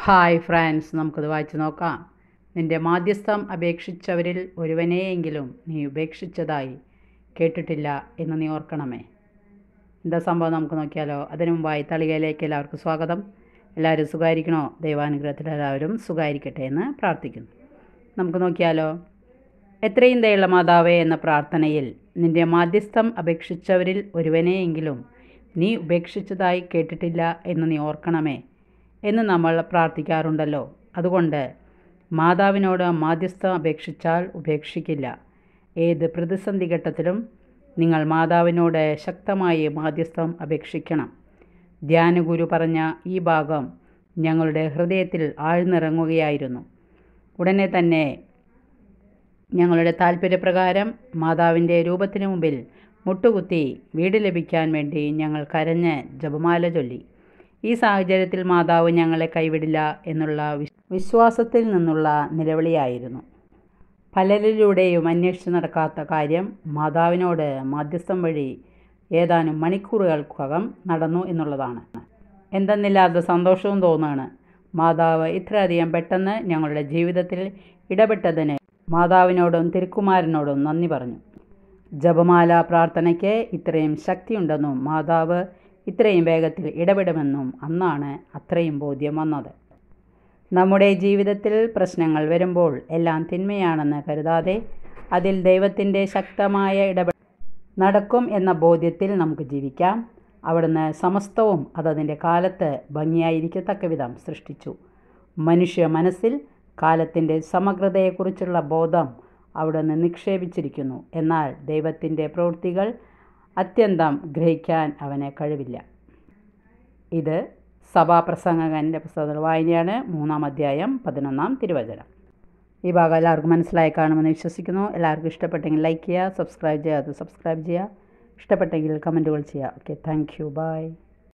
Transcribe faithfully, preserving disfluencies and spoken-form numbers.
Hi friends, നമുക്കത് വായിച്ചു നോക്കാം. നിന്റെ മാധ്യസ്ഥം അപേക്ഷിച്ചവരിൽ ഒരുവനെയെങ്കിലും നീ ഉപേക്ഷിച്ചതായി കേട്ടിട്ടില്ല എന്ന് നീ ഓർക്കണമേ. എന്താ സംഭവം നമുക്ക് നോക്കിയാലോ. അതിനു മുമ്പായി തളികയിലേക്ക് എല്ലാവർക്കും സ്വാഗതം. എല്ലാവരും സുഖമായിരിക്കണോ? ദൈവാനുഗ്രഹത്തിൽ എല്ലാവരും സുഖമായിരിക്കട്ടെ എന്ന് പ്രാർത്ഥിക്കുന്നു. നമുക്ക് നോക്കിയാലോ. എത്രയും ദയുള്ള മാതാവേ എന്ന പ്രാർത്ഥനയിൽ നിന്റെ മാധ്യസ്ഥം അപേക്ഷിച്ചവരിൽ ഒരുവനെയെങ്കിലും നീ ഉപേക്ഷിച്ചതായി കേട്ടിട്ടില്ല എന്ന് നീ ഓർക്കണമേ എന്ന് നമ്മൾ പ്രാർത്ഥിക്കാറുണ്ടല്ലോ. അതുകൊണ്ട് മാതാവിനോട് മാധ്യസ്ഥം അപേക്ഷിച്ചാൽ ഉപേക്ഷിക്കില്ല. ഏത് പ്രതിസന്ധി ഘട്ടത്തിലും നിങ്ങൾ മാതാവിനോട് ശക്തമായി മാധ്യസ്ഥം അപേക്ഷിക്കണം. ധ്യാനഗുരു പറഞ്ഞ ഈ ഭാഗം ഞങ്ങളുടെ ഹൃദയത്തിൽ ആഴ്ന്നിറങ്ങുകയായിരുന്നു. ഉടനെ തന്നെ ഞങ്ങളുടെ താല്പര്യപ്രകാരം മാതാവിൻ്റെ രൂപത്തിന് മുമ്പിൽ മുട്ടുകുത്തി വീട് ലഭിക്കാൻ വേണ്ടി ഞങ്ങൾ കരഞ്ഞ് ജപമാല ചൊല്ലി. ഈ സാഹചര്യത്തിൽ മാതാവ് ഞങ്ങളെ കൈവിടില്ല എന്നുള്ള വിശ്വാസത്തിൽ നിന്നുള്ള നിലവിളിയായിരുന്നു. പലരിലൂടെയും അന്വേഷിച്ച് നടക്കാത്ത കാര്യം മാതാവിനോട് മാധ്യസ്ഥം വഴി ഏതാനും മണിക്കൂറുകൾക്കകം നടന്നു എന്നുള്ളതാണ്. എന്തെന്നില്ലാത്ത സന്തോഷവും തോന്നുകയാണ്. മാതാവ് ഇത്രയധികം പെട്ടെന്ന് ഞങ്ങളുടെ ജീവിതത്തിൽ ഇടപെട്ടതിന് മാതാവിനോടും തിരുക്കുമാരനോടും നന്ദി പറഞ്ഞു. ജപമാല പ്രാർത്ഥനയ്ക്ക് ഇത്രയും ശക്തിയുണ്ടെന്നും മാതാവ് ഇത്രയും വേഗത്തിൽ ഇടപെടുമെന്നും അന്നാണ് അത്രയും ബോധ്യം വന്നത്. നമ്മുടെ ജീവിതത്തിൽ പ്രശ്നങ്ങൾ വരുമ്പോൾ എല്ലാം തിന്മയാണെന്ന് കരുതാതെ അതിൽ ദൈവത്തിൻ്റെ ശക്തമായ ഇടപെടൽ നടക്കും എന്ന ബോധ്യത്തിൽ നമുക്ക് ജീവിക്കാം. അവിടുന്ന് സമസ്തവും അതതിൻ്റെ കാലത്ത് ഭംഗിയായിരിക്കത്തക്ക വിധം സൃഷ്ടിച്ചു. മനുഷ്യ മനസ്സിൽ കാലത്തിൻ്റെ സമഗ്രതയെക്കുറിച്ചുള്ള ബോധം അവിടുന്ന് നിക്ഷേപിച്ചിരിക്കുന്നു. എന്നാൽ ദൈവത്തിൻ്റെ പ്രവൃത്തികൾ അത്യന്തം ഗ്രഹിക്കാൻ അവന് കഴിവില്ല. ഇത് സഭാപ്രസംഗകൻ്റെ പുസ്തകത്തിൽ വായനയാണ്. മൂന്നാം അധ്യായം പതിനൊന്നാം തിരുവചനം. ഈ ഭാഗം എല്ലാവർക്കും മനസ്സിലായി കാണുമെന്ന് വിശ്വസിക്കുന്നു. എല്ലാവർക്കും ഇഷ്ടപ്പെട്ടെങ്കിൽ ലൈക്ക് ചെയ്യുക, സബ്സ്ക്രൈബ് ചെയ്യുക, അത് സബ്സ്ക്രൈബ് ചെയ്യുക, ഇഷ്ടപ്പെട്ടെങ്കിൽ കമൻറ്റുകൾ ചെയ്യുക. Okay, thank you, by.